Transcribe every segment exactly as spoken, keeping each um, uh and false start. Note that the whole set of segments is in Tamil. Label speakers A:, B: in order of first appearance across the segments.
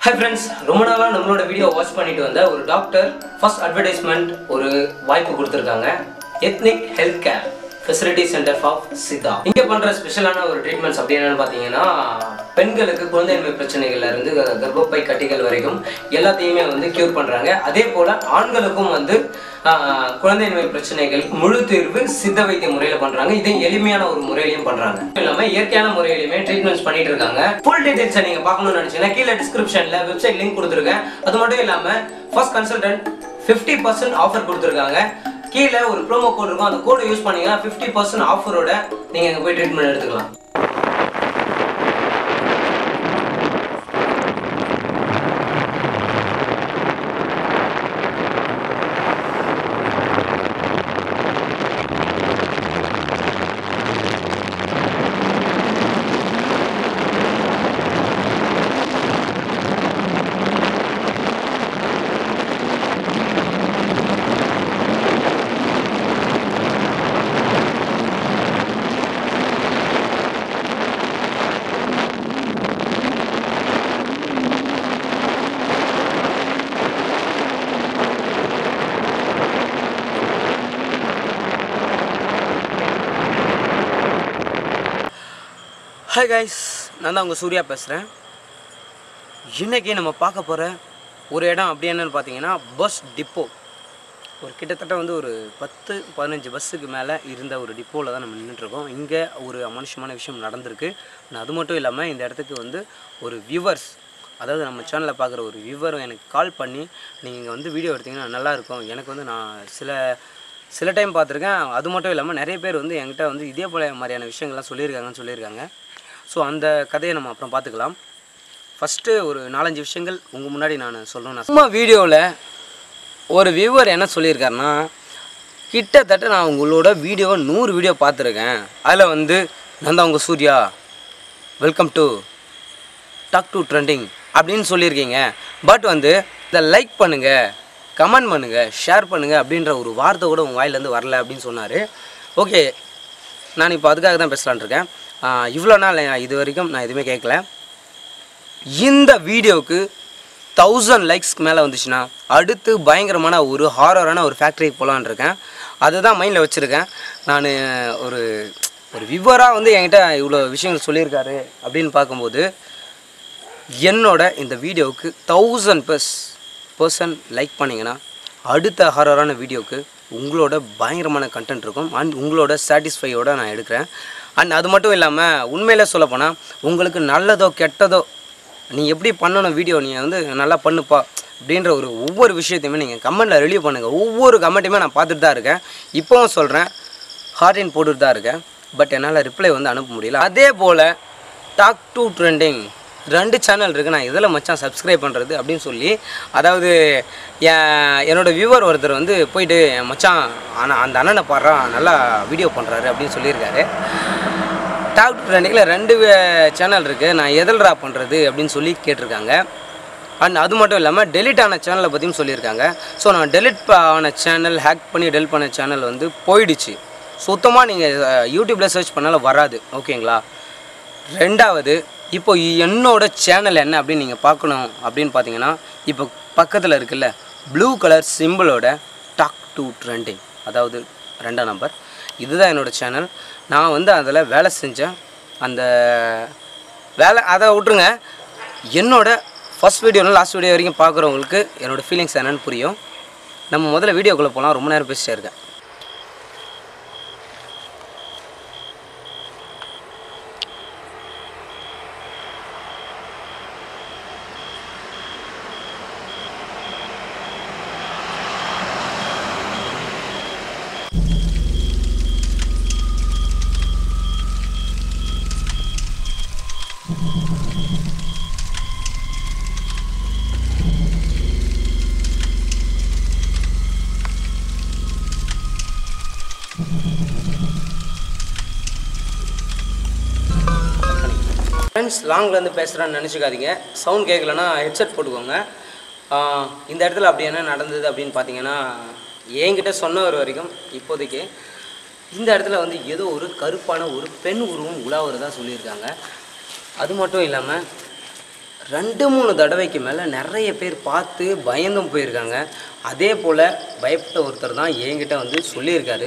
A: Hi friends, ரொம்ப நாளா நம்மளோட வீடியோ வாட்ச் பண்ணிட்டு வந்த ஒரு டாக்டர் ஃபர்ஸ்ட் அட்வர்டைஸ்மெண்ட் ஒரு வாய்ப்பு கொடுத்திருக்காங்க. Ethnic health care facility centre for Siddha. இங்க பண்ற ஸ்பெஷலான ஒரு ட்ரீட்மெண்ட்ஸ் அப்படி என்னன்னு பாத்தீங்கன்னா, பெண்களுக்கு குழந்தையின்மை பிரச்சனைகள்ல இருந்து கர்ப்பப்பை கட்டிகள் வரைக்கும் எல்லாத்தையுமே வந்து கியூர் பண்றாங்க. அதே போல ஆண்களுக்கும் வந்து குழந்தையின்மை பிரச்சனைகள் முழு தீர்வு சித்த வைத்திய முறையில பண்றாங்க. இதை எளிமையான ஒரு முறையிலையும் பண்றாங்க. இல்லாம இயற்கையான முறையிலுமே ட்ரீட்மெண்ட்ஸ் பண்ணிட்டு இருக்காங்க. ஃபுல் டீடைல்ஸ் நீங்க பார்க்கணும்னு நினைச்சீங்கன்னா கீழே டிஸ்கிரிப்ஷன்ல வெப்சைட் லிங்க் கொடுத்துருக்கேன். அது மட்டும் இல்லாம first consultant fifty percent offer கொடுத்துருக்காங்க. கீழே ஒரு ப்ரோமோ கோட் இருக்கும். அந்த கோட் யூஸ் பண்ணீங்கன்னா ஃபிஃப்டி பர்சன்ட் ஆஃபரோட நீங்க அங்க போய் ட்ரீட்மெண்ட் எடுத்துக்கலாம். ஹாய் கைஸ், நான் தான் உங்கள் சூர்யா பேசுகிறேன். இன்றைக்கி நம்ம பார்க்க போகிற ஒரு இடம் அப்படி என்னென்னு பார்த்தீங்கன்னா, பஸ் டிப்போ. ஒரு கிட்டத்தட்ட வந்து ஒரு பத்து பதினஞ்சு பஸ்ஸுக்கு மேலே இருந்த ஒரு டிப்போவில் தான் நம்ம நின்றுட்டுருக்கோம். இங்கே ஒரு அமனுஷமான விஷயம் நடந்திருக்கு. அது மட்டும் இல்லாமல் இந்த இடத்துக்கு வந்து ஒரு வியூவர்ஸ், அதாவது நம்ம சேனலில் பார்க்குற ஒரு வியூவர் எனக்கு கால் பண்ணி, நீங்கள் இங்கே வந்து வீடியோ எடுத்திங்கன்னா நல்லாயிருக்கும், எனக்கு வந்து நான் சில சில டைம் பார்த்துருக்கேன். அது மட்டும் இல்லாமல் நிறைய பேர் வந்து என்கிட்ட வந்து இதே போல மாதிரியான விஷயங்கள்லாம் சொல்லியிருக்காங்கன்னு சொல்லியிருக்காங்க. ஸோ அந்த கதையை நம்ம அப்புறம் பார்த்துக்கலாம். ஃபஸ்ட்டு ஒரு நாலஞ்சு விஷயங்கள் உங்கள் முன்னாடி நான் சொல்லணும். சும்மா வீடியோவில் ஒரு வியூவர் என்ன சொல்லியிருக்காருன்னா, கிட்டத்தட்ட நான் உங்களோட வீடியோவை நூறு வீடியோ பார்த்துருக்கேன், அதில் வந்து நான் தான் உங்கள் Surya, welcome to Talk to Trending அப்படின்னு சொல்லியிருக்கீங்க. பட் வந்து இதை லைக் பண்ணுங்கள், கமெண்ட் பண்ணுங்கள், ஷேர் பண்ணுங்கள் அப்படின்ற ஒரு வார்த்தை கூட உங்கள் வாயிலேருந்து வரல அப்படின்னு சொன்னார். ஓகே, நான் இப்போ அதுக்காக தான் பேசலான் இருக்கேன். இவ்வளோ நாள் இது வரைக்கும் நான் எதுவுமே கேட்கல. இந்த வீடியோவுக்கு தௌசண்ட் லைக்ஸ்க்கு மேலே வந்துச்சுன்னா அடுத்து பயங்கரமான ஒரு ஹாரரான ஒரு ஃபேக்ட்ரிக்கு போகலான் இருக்கேன். அதுதான் மைண்டில் வச்சுருக்கேன். நான் ஒரு ஒரு வியூவராக வந்து என்கிட்ட இவ்வளோ விஷயங்கள் சொல்லியிருக்காரு அப்படின்னு பார்க்கும்போது, என்னோட இந்த வீடியோவுக்கு தௌசண்ட் ப்ளஸ் பர்சன்ட் லைக் பண்ணிங்கன்னா அடுத்த ஹாரரான வீடியோவுக்கு உங்களோட பயங்கரமான கண்டென்ட் இருக்கும். அண்ட் உங்களோட சாட்டிஸ்ஃபையோடு நான் எடுக்கிறேன். அண்ட் அது மட்டும் இல்லாமல் உண்மையிலே சொல்லப்போனால், உங்களுக்கு நல்லதோ கெட்டதோ நீ எப்படி பண்ணணும் வீடியோ, நீ வந்து நல்லா பண்ணுப்பா அப்படின்ற ஒரு ஒவ்வொரு விஷயத்தையுமே நீங்கள் கமெண்ட்டில் ரிலீவ் பண்ணுங்கள். ஒவ்வொரு கமெண்ட்டையுமே நான் பார்த்துட்டு தான் இருக்கேன். இப்போவும் சொல்கிறேன், ஹார்டின் போட்டுட்டு தான் இருக்கேன். பட் என்னால் ரிப்ளை வந்து அனுப்ப முடியல. அதே போல் டாக் டு ட்ரெண்டிங் ரெண்டு சேனல் இருக்குது, நான் இதில் மச்சான் சப்ஸ்கிரைப் பண்ணுறது அப்படின்னு சொல்லி, அதாவது என்னோடய வியூவர் ஒருத்தர் வந்து போயிட்டு மச்சான் ஆனால் அந்த அண்ணனை பாடுறான், நல்லா வீடியோ பண்ணுறாரு அப்படின்னு சொல்லியிருக்காரு. டாக் டு ட்ரெண்டிங்கில் ரெண்டு சேனல் இருக்குது, நான் எதல்ரா பண்ணுறது அப்படின்னு சொல்லி கேட்டிருக்காங்க. அண்ட் அது மட்டும் இல்லாமல் டெலிட் ஆன சேனலை பற்றியும் சொல்லியிருக்காங்க. ஸோ நான் டெலிட் ஆன சேனல், ஹேக் பண்ணி டெலிட் பண்ண சேனல் வந்து போயிடுச்சு. சுத்தமாக நீங்கள் யூடியூப்பில் சர்ச் பண்ணாலும் வராது. ஓகேங்களா? ரெண்டாவது, இப்போ என்னோட சேனல் என்ன அப்படின்னு நீங்கள் பார்க்கணும் அப்படின்னு பார்த்தீங்கன்னா, இப்போ பக்கத்தில் இருக்குல்ல ப்ளூ கலர் சிம்பிளோட டாக் டு ட்ரெண்டிங், அதாவது ரெண்டாம் நம்பர், இதுதான் என்னோடய சேனல். நான் வந்து அதில் வேலை செஞ்சேன். அந்த வேலை அதை விட்ருங்க, என்னோட ஃபஸ்ட் வீடியோவில் லாஸ்ட் வீடியோ வரைக்கும் பார்க்குறவங்களுக்கு என்னோடய ஃபீலிங்ஸ் என்னென்னு புரியும். நம்ம முதல்ல வீடியோக்குள்ளே போகலாம். ரொம்ப நேரம் பேசிட்டே இருக்கேன். ஃப்ரெண்ட்ஸ், லாங்லேருந்து பேசுகிறேன்னு நினச்சிக்காதீங்க. சவுண்ட் கேட்கலன்னா ஹெட்செட் போட்டுக்கோங்க. இந்த இடத்துல அப்படி என்ன நடந்தது அப்படின்னு பார்த்தீங்கன்னா, என்கிட்ட சொன்னவர் வரைக்கும் இப்போதைக்கு இந்த இடத்துல வந்து ஏதோ ஒரு கருப்பான ஒரு பெண் உருவம் உலாவுறதா சொல்லியிருக்காங்க. அது மட்டும் இல்லாமல் ரெண்டு மூணு தடவைக்கு மேலே நிறைய பேர் பார்த்து பயந்தும் போயிருக்காங்க. அதே போல் பயப்பட்ட ஒருத்தர் தான் என்கிட்ட வந்து சொல்லியிருக்காரு.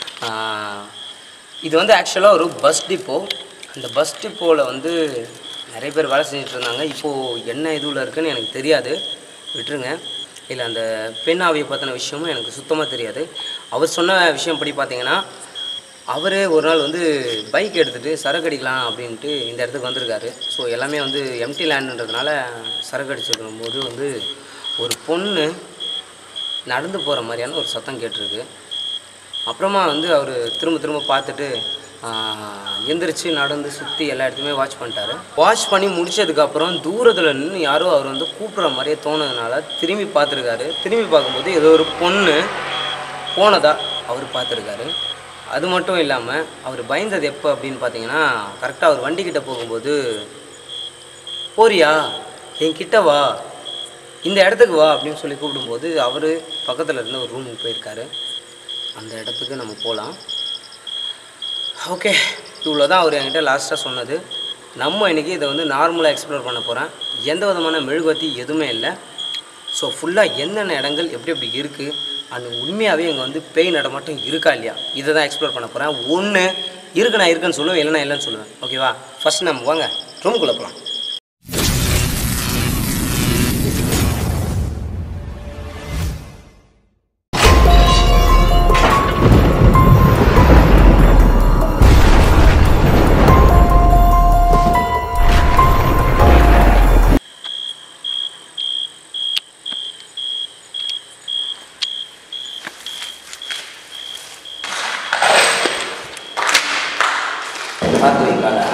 A: இது வந்து ஆக்சுவலாக ஒரு பஸ் டிப்போ. அந்த பஸ் டிப்போவில் வந்து நிறைய பேர் வேலை செஞ்சுட்டு இருந்தாங்க. இப்போது என்ன இதுவில் இருக்குதுன்னு எனக்கு தெரியாது, விட்டுருங்க. இல்லை அந்த பெண் ஆவியை பற்றின விஷயமும் எனக்கு சுத்தமாக தெரியாது. அவர் சொன்ன விஷயம் படி பார்த்தீங்கன்னா, அவரே ஒரு நாள் வந்து பைக் எடுத்துகிட்டு சரக்கு அடிக்கலாம் அப்படின்ட்டு இந்த இடத்துக்கு வந்திருக்காரு. ஸோ எல்லாமே வந்து எம்டி லேண்டுன்றதுனால சரக்கு அடிச்சிருக்கும் போது வந்து ஒரு பொண்ணு நடந்து போகிற மாதிரியான ஒரு சத்தம் கேட்டிருக்கு. அப்புறமா வந்து அவர் திரும்ப திரும்ப பார்த்துட்டு எந்திரிச்சு நடந்து சுற்றி எல்லா இடத்துலையுமே வாட்ச் பண்ணிட்டாரு. வாட்ச் பண்ணி முடித்ததுக்கப்புறம் தூரத்தில் நின்று யாரோ அவர் வந்து கூப்பிட்ற மாதிரியே தோணுதுனால திரும்பி பார்த்துருக்காரு. திரும்பி பார்க்கும்போது ஏதோ ஒரு பொண்ணு போனதாக அவர் பார்த்துருக்காரு. அது மட்டும் இல்லாமல் அவர் பயந்தது எப்போ அப்படின்னு பார்த்தீங்கன்னா, கரெக்டாக அவர் வண்டிக்கிட்ட போகும்போது, போறியா என்கிட்ட வா, இந்த இடத்துக்கு வா அப்படின்னு சொல்லி கூப்பிடும்போது அவர் பக்கத்தில் இருந்த ஒரு ரூமுக்கு போயிருக்காரு. அந்த இடத்துக்கு நம்ம போகலாம். ஓகே, இவ்வளோ தான் அவர் என்கிட்ட லாஸ்ட்டாக சொன்னது. நம்ம இன்றைக்கி இதை வந்து நார்மலாக எக்ஸ்ப்ளோர் பண்ண போகிறேன். எந்த விதமான மெழுகுவர்த்தி எதுவுமே இல்லை. ஸோ ஃபுல்லாக என்னென்ன இடங்கள் எப்படி எப்படி இருக்குது, அது உண்மையாகவே இங்கே வந்து பேய் நடமாட்டம் இருக்கா இல்லையா, இதை தான் எக்ஸ்ப்ளோர் பண்ண போகிறேன். ஒன்று இருக்கு, நான் இருக்குன்னு சொல்லுவேன், இல்லைனா இல்லைன்னு சொல்லுவேன். ஓகேவா? ஃபஸ்ட் நம்ம வாங்க ரூமுக்குள்ளே போகலாம். பார்த்து வைக்காடா.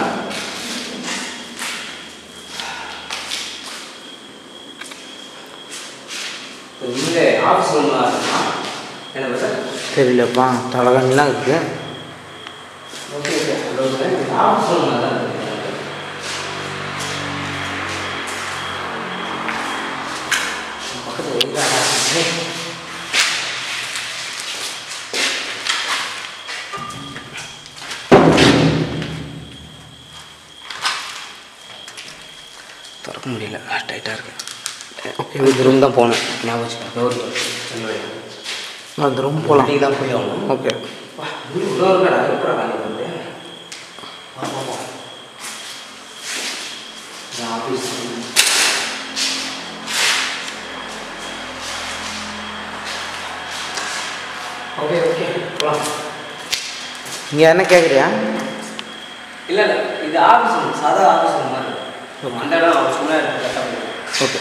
A: இங்கே ஆஃபீஸ் ரூம்லாம் இருக்குமா? என்ன சார் தெரியலப்பா, தலைகண்லாம் இருக்குது. ஓகே ஓகே, ஆஃபீஸ் ரூம் தான் இருக்குது. பக்கத்தில் வைக்காடா. திறக்க முடியல, டைட்டாக இருக்குது. ஓகே, இந்த ரூம் தான் போகணும். ஞாபகம் வச்சுக்கேன். அந்த ரூம் போகலாம். நீங்கள் தான் போய் ஆகணும். ஓகே, இன்னொரு இருக்கடா, எப்படா வாங்கி வந்து ஆஃபீஸ். ஓகே ஓகே போகலாம். நீங்கள் என்ன கேட்குறியா? இல்லை இல்லை, இது ஆஃபீஸ் ரூம், சாதா ஆஃபீஸ் ரூம் மாதிரி. அந்த இடம் அவர் சொன்ன கரெக்டாக. ஓகே,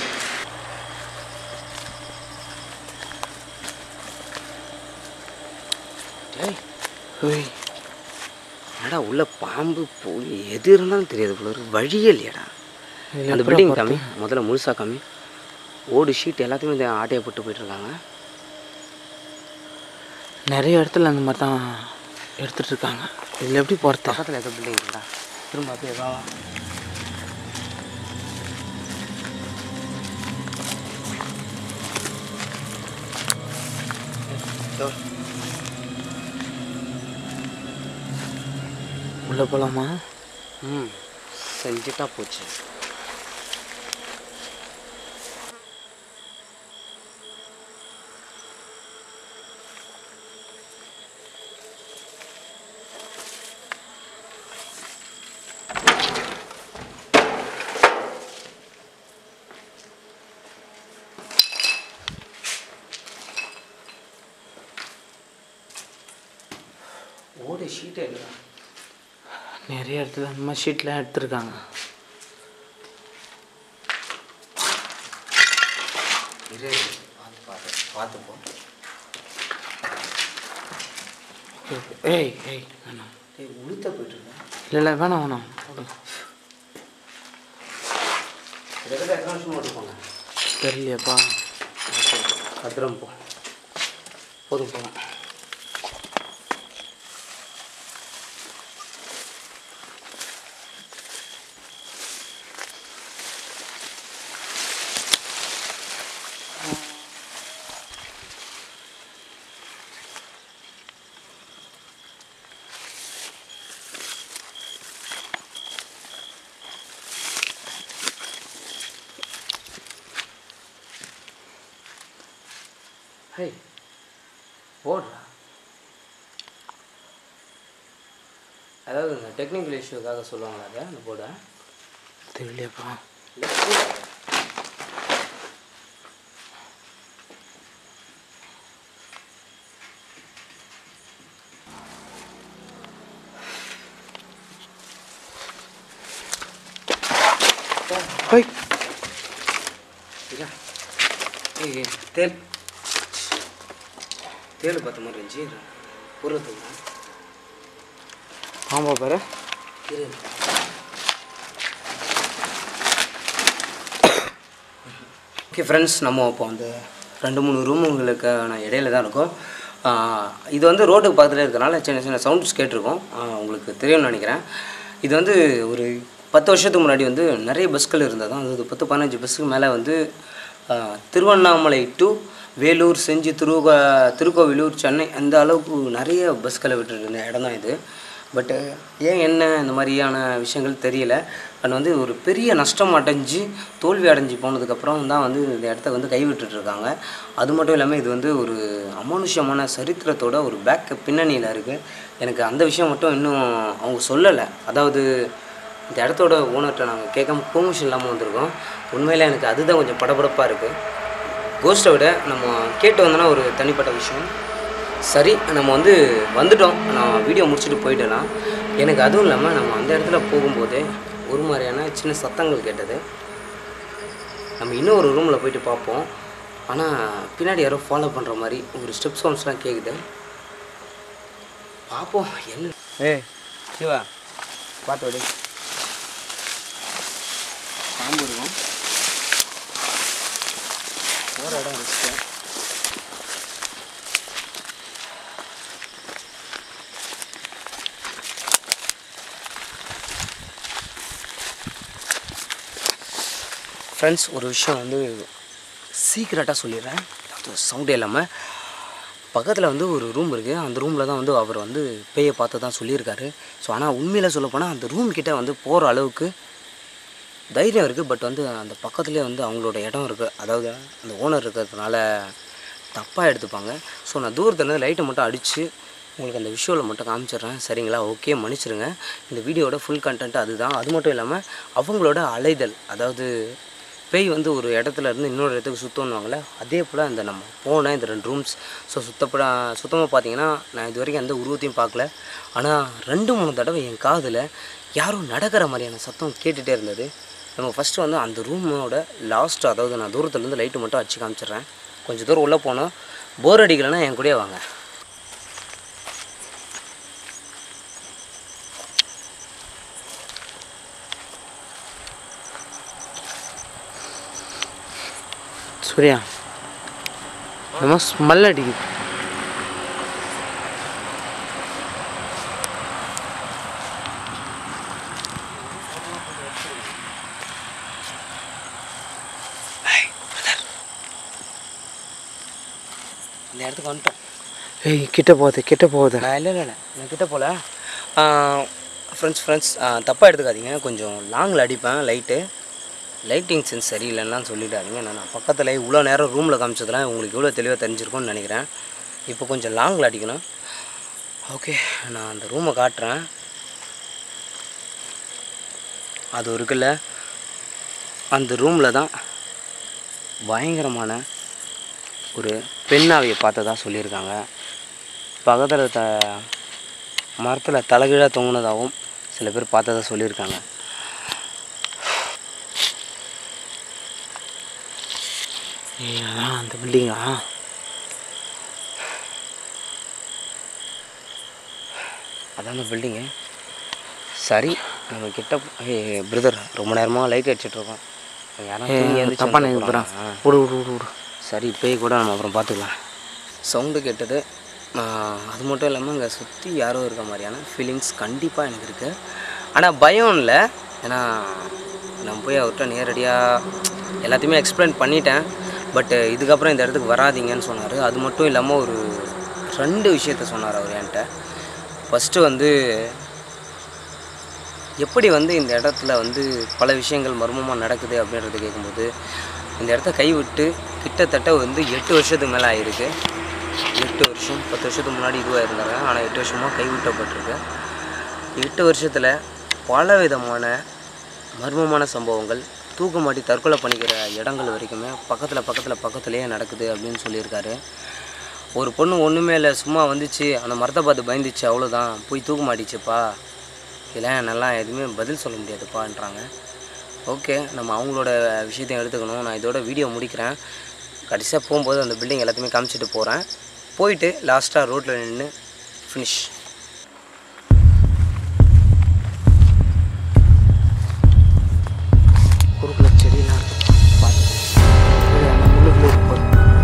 A: என்னடா உள்ள பாம்பு போய் எது இருந்தாலும் தெரியாது போல ஒரு வழியே இல்லையடா. அந்த பில்டிங் காமி, முதல்ல முழுசாக காமி. ஓடு ஷீட் எல்லாத்தையுமே இந்த ஆட்டையை போட்டு போயிட்டுருக்காங்க. நிறைய இடத்துல அந்த மாதிரி தான் எடுத்துகிட்டு இருக்காங்க. இதில் எப்படி போகிறது? பக்கத்தில் எதோ பில்டிங் இருக்குடா. திரும்ப அப்படியே வா. உள்ளே போகலாமா? ம், செஞ்சுட்டா போச்சு. ஓடு ஷீட்டே இல்லை. நிறைய இடத்துல நம்ம ஷீட்லாம் எடுத்துருக்காங்க. பார்த்து பார்த்து பார்த்துப்போம். ஏய் ஏய் வேணாம், ஏய் உளுத்த போயிட்டுருக்கேன். இல்லை இல்லை வேணாம் வேணாம். இதை எத்தனை வருஷம் போட்டுப்போங்க தெரியலையாப்பா. பத்திரம் போ, போதும் போகலாம். ஹே போடுறா. அதாவது இந்த டெக்னிக்கல் இஷ்யூக்காக சொல்லுவாங்களா அதை அந்த போர்டை தெரியலையாப்பா. Hoi. Ja. Hey, tel. Tel பார்த்த மாதிரி இருந்துச்சு. புறத்துங்க. ஆமா பாரு. இரு. ஓகே ஃப்ரெண்ட்ஸ், நம்ம இப்போ அந்த ரெண்டு மூணு ரூமுங்களுக்கான இடையில தான் இருக்கும். இது வந்து ரோட்டுக்கு பக்கத்தில் இருக்கிறனால சின்ன சின்ன சவுண்ட்ஸ் கேட்டிருக்கோம். உங்களுக்கு தெரியும்னு நினைக்கிறேன். இது வந்து ஒரு பத்து வருஷத்துக்கு முன்னாடி வந்து நிறைய பஸ்கள் இருந்தது தான். அது பத்து பதினஞ்சு பஸ்ஸுக்கு மேலே வந்து திருவண்ணாமலை டு வேலூர், செஞ்சி, திருவ திருக்கோவிலூர், சென்னை அந்த அளவுக்கு நிறைய பஸ்களை விட்டுட்டு இருந்த இடம் தான் இது. பட்டு ஏன் என்ன இந்த மாதிரியான விஷயங்கள் தெரியல. அது வந்து ஒரு பெரிய நஷ்டம் அடைஞ்சு தோல்வி அடைஞ்சு போனதுக்கப்புறம் தான் வந்து இந்த இடத்த வந்து கைவிட்டுருக்காங்க. அது மட்டும் இல்லாமல் இது வந்து ஒரு அமானுஷ்யமான சரித்திரத்தோட ஒரு பேக் பின்னணியில் இருக்குது. எனக்கு அந்த விஷயம் மட்டும் இன்னும் அவங்க சொல்லலை. அதாவது இந்த இடத்தோட ஓனர்கிட்ட நாங்கள் கேட்காம பெர்மிஷன் இல்லாமல் வந்திருக்கோம். உண்மையில் எனக்கு அதுதான் கொஞ்சம் படபடப்பாக இருக்குது. கோஸ்ட்டை விட நம்ம கேட்டு வந்தோன்னா ஒரு தனிப்பட்ட விஷயம். சரி, நம்ம வந்து வந்துட்டோம். நான் வீடியோ முடிச்சுட்டு போயிட்டேன்னா எனக்கு அதுவும் இல்லாமல் நம்ம அந்த இடத்துல போகும்போதே ஒரு மாதிரியான சின்ன சத்தங்கள் கேட்டது. நம்ம இன்னும் ஒரு ரூமில் போயிட்டு பார்ப்போம். ஆனால் பின்னாடி யாரோ ஃபாலோ பண்ணுற மாதிரி ஒரு ஸ்டெப் சவுண்ட்ஸ்லாம் கேட்குது. பார்ப்போம் என்ன. ஏய் சிவா, பார்த்து விடு. பாம்பு இருக்கும். ஒரு இடம் இருக்கு. ஃப்ரெண்ட்ஸ், ஒரு விஷயம் வந்து சீக்ரெட்டாக சொல்லிடுறேன். அது சவுண்டே இல்லாமல் பக்கத்தில் வந்து ஒரு ரூம் இருக்குது. அந்த ரூமில் தான் வந்து அவர் வந்து பேயை பார்த்து தான் சொல்லியிருக்காரு. ஸோ ஆனால் உண்மையில் சொல்லப்போனால் அந்த ரூம் கிட்டே வந்து போகிற அளவுக்கு தைரியம் இருக்குது. பட் வந்து அந்த பக்கத்துலேயே வந்து அவங்களோட இடம் இருக்குது. அதாவது அந்த ஓனர் இருக்கிறதுனால தப்பாக எடுத்துப்பாங்க. ஸோ நான் தூரத்துலேருந்து லைட்டை மட்டும் அடித்து உங்களுக்கு அந்த விஷுவலில் மட்டும் காமிச்சிடுறேன். சரிங்களா? ஓகே, மன்னிச்சிருங்க. இந்த வீடியோட ஃபுல் கண்டென்ட் அதுதான். அது மட்டும் இல்லாமல் அவங்களோட அலைதல், அதாவது பேய் வந்து ஒரு இடத்துல இருந்து இன்னொரு இடத்துக்கு சுற்றணுவாங்களே, அதே போல் அந்த நம்ம போன இந்த ரெண்டு ரூம்ஸ் ஸோ சுத்தப்பட சுத்தமாக பார்த்தீங்கன்னா நான் இது வரைக்கும் எந்த உருவத்தையும் பார்க்கல. ஆனால் ரெண்டு மூணு தடவை என் காதில் யாரும் நடக்கிற மாதிரியான சத்தம் கேட்டுகிட்டே இருந்தது. நம்ம ஃபஸ்ட்டு வந்து அந்த ரூமோட லாஸ்ட்டு, அதாவது நான் தூரத்துலேருந்து லைட்டு மட்டும் அடிச்சு காமிச்சிட்றேன். கொஞ்சம் தூரம் உள்ளே போனோம். போர் அடிக்கலைன்னா என் கூடயே வாங்க. சூர்யா, நம்ம ஸ்மெல் அடிக்குது. இந்த இடத்துக்கு வந்துட்டோம். ஏய், கிட்ட போகுது கிட்ட போகுது. நான் இல்லை இல்லை நான் கிட்ட போகல. ஃப்ரெண்ட்ஸ் ஃப்ரெண்ட்ஸ் தப்பாக எடுத்துக்காதீங்க. கொஞ்சம் லாங்கில் அடிப்பேன். லைட்டு லைட்டிங் சென்ஸ் சரியில்லைன்னு சொல்லிடாதீங்க. நான் பக்கத்தில் இவ்வளோ நேரம் ரூமில் காமிச்சதெல்லாம் உங்களுக்கு இவ்வளோ தெளிவாக தெரிஞ்சிருக்கும்னு நினைக்கிறேன். இப்போ கொஞ்சம் லாங்கில் அடிக்கணும். ஓகே, நான் அந்த ரூமை காட்டுறேன். அது இருக்குல்ல, அந்த ரூமில் தான் பயங்கரமான ஒரு பெண்ணாவியை பார்த்ததா சொல்லியிருக்காங்க. பக்கத்தில் த மரத்தில் தலைகீழாக தொங்குனதாகவும் சில பேர் பார்த்ததா சொல்லியிருக்காங்க. ஏ, அதான் அந்த பில்டிங்கா? அதான் அந்த பில்டிங்கு. சரி, நம்ம கிட்ட. ஏ பிரதர், ரொம்ப நேரமாக லைட் அடிச்சிட்ருக்கோம். யாரும் தப்பா நினைக்கிறேன். விடு விடு விடு விடு சரி, பேய் கூட நம்ம அப்புறம் பார்த்துக்கலாம். சவுண்டு கேட்டது. அது மட்டும் இல்லாமல் இங்கே சுற்றி யாரோ இருக்க மாதிரியான ஃபீலிங்ஸ் கண்டிப்பாக எனக்கு இருக்குது. ஆனால் பயம் இல்லை. ஏன்னா நம்ம போய் அவர்கிட்ட நேரடியாக எல்லாத்தையுமே எக்ஸ்பிளைன் பண்ணிட்டேன். பட் இதுக்கப்புறம் இந்த இடத்துக்கு வராதிங்கன்னு சொன்னார். அது மட்டும் இல்லாமல் ஒரு ரெண்டு விஷயத்த சொன்னார் அவர் என்கிட்ட. ஃபஸ்ட்டு வந்து எப்படி வந்து இந்த இடத்துல வந்து பல விஷயங்கள் மர்மமாக நடக்குது அப்படின்றத கேட்கும்போது, இந்த இடத்த கைவிட்டு கிட்டத்தட்ட வந்து எட்டு வருஷத்துக்கு மேலே ஆகிருக்கு. எட்டு வருஷம் பத்து வருஷத்துக்கு முன்னாடி இதுவாக இருந்தாங்க. ஆனால் எட்டு வருஷமாக கைவிட்டப்பட்டிருக்கு. எட்டு வருஷத்தில் பல விதமான மர்மமான சம்பவங்கள், தூக்கு மாட்டி தற்கொலை பண்ணிக்கிற இடங்கள் வரைக்குமே பக்கத்தில் பக்கத்தில் பக்கத்துலேயே நடக்குது அப்படின்னு சொல்லியிருக்காரு. ஒரு பொண்ணு ஒன்றுமே இல்லை, சும்மா வந்துச்சு, அந்த மரத்தை பார்த்து பயந்துச்சு, அவ்வளோதான், போய் தூக்கு மாட்டிச்சுப்பா, இல்லை நல்லா எதுவுமே பதில் சொல்ல முடியாதுப்பான்றாங்க. ஓகே, நம்ம அவங்களோட விஷயத்தையும் எடுத்துக்கணும். நான் இதோட வீடியோ முடிக்கிறேன். கடைசியாக போகும்போது அந்த பில்டிங் எல்லாத்தையுமே காமிச்சிட்டு போகிறேன். போயிட்டு லாஸ்ட்டாக ரோட்டில் நின்று ஃபினிஷ். குறுக்குல செடியெல்லாம் முள்ளுக்குள்ளே இருப்போம்.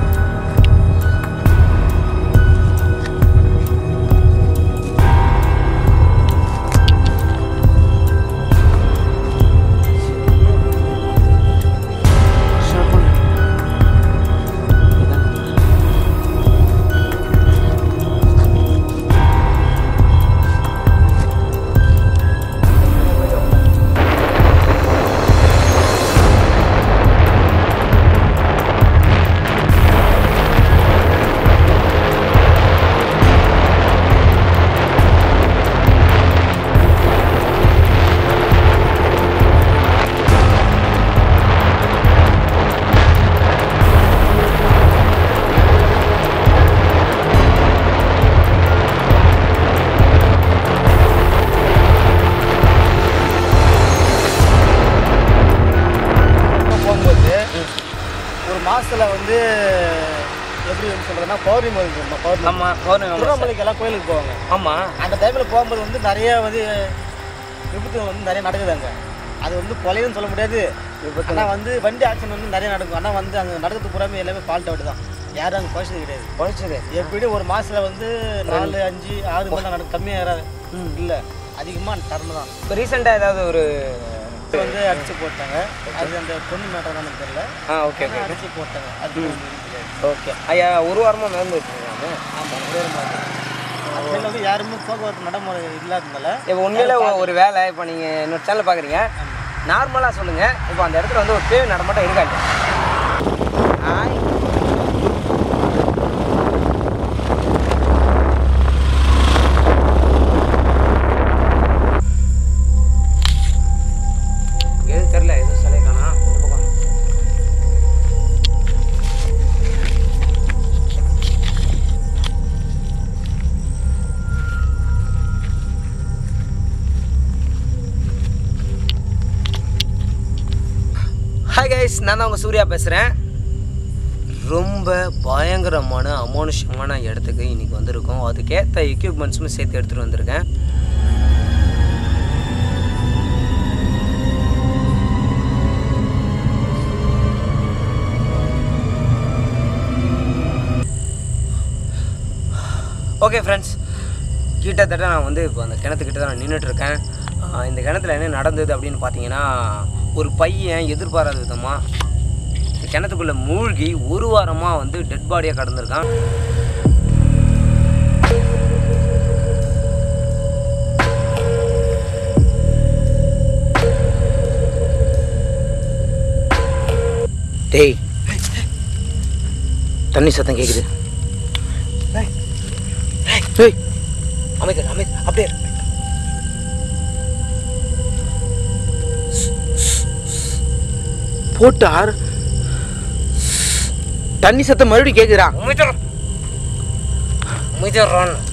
B: மாதத்தில் வந்து எப்படி சொல்கிறதுனா பௌர்ணமி வருது. பௌர்ணமி
A: நம்ம பௌர்ணமி
B: திருவண்ணாமலைக்கெல்லாம் கோயிலுக்கு போவாங்க.
A: ஆமாம்,
B: அந்த டைமில் போகும்போது வந்து நிறைய வந்து விபத்து வந்து நிறைய நடக்குது. அங்கே அது வந்து கொலைன்னு சொல்ல முடியாது. ஆனால் வந்து வண்டி ஆக்சிடென்ட் வந்து நிறைய நடக்கும். ஆனால் வந்து அங்கே நடக்கிறது பூராமே எல்லாமே ஃபால்ட் அவுட் தான். யாரும் அங்கே குறைச்சது கிடையாது. குறைச்சது எப்படி ஒரு மாதத்தில் வந்து நாலு அஞ்சு ஆறு மணி தான் நடக்கும். கம்மியாக ஏறாது. இல்லை, அதிகமாக டர்னு தான்.
A: இப்போ ரீசெண்டாக ஏதாவது ஒரு
B: வந்து அடிச்சு போட்டாங்க. அது அந்த பொண்ணு மேட்டர் தான் தெரியல.
A: ஆ ஓகே ஓகே
B: அடிச்சு போட்டாங்க. அது
A: ஓகே ஐயா, ஒரு வாரமாக நடந்து வச்சுருக்காங்க.
B: ஆமாம், ஒரே மாதிரி அதில் வந்து யாருமே போக்குவரத்து நடைமுறை இல்லாததுனால.
A: இப்போ உண்மையிலே ஒரு வேலை, இப்போ நீங்கள் என்னோட சேனல் பார்க்குறீங்க, நார்மலாக சொல்லுங்கள். இப்போ அந்த இடத்துல வந்து ஒரு பேய் நடமாட்டம் இருக்காங்க. தெரியல, எதுவும் சிலை காணா. இந்த பக்கம் ஹாய் கைஸ், நான் தான் உங்கள் சூர்யா பேசுகிறேன். ரொம்ப பயங்கரமான அமானுஷமான இடத்துக்கு இன்றைக்கி வந்திருக்கோம். அதுக்கேற்ற எக்யூப்மெண்ட்ஸும் சேர்த்து எடுத்துகிட்டு வந்திருக்கேன். ஓகே ஃப்ரெண்ட்ஸ், கிட்டத்தட்ட நான் வந்து இப்போ அந்த கிணத்துக்கிட்ட தான் நான் நின்றுட்டுருக்கேன். இந்த கிணத்துல என்ன நடந்தது அப்படின்னு பார்த்தீங்கன்னா, ஒரு பையன் எதிர்பாராத விதமாக இந்த கிணத்துக்குள்ளே மூழ்கி ஒரு வாரமாக வந்து டெட் பாடியாக கடந்திருக்கான். டேய், தண்ணி சத்தம் கேட்குது. ஏய், அமைதி அமைதி, அப்படியே போட்டார். தண்ணி சத்தம் மறுபடியும் கேட்குறான். அமைதிறான்.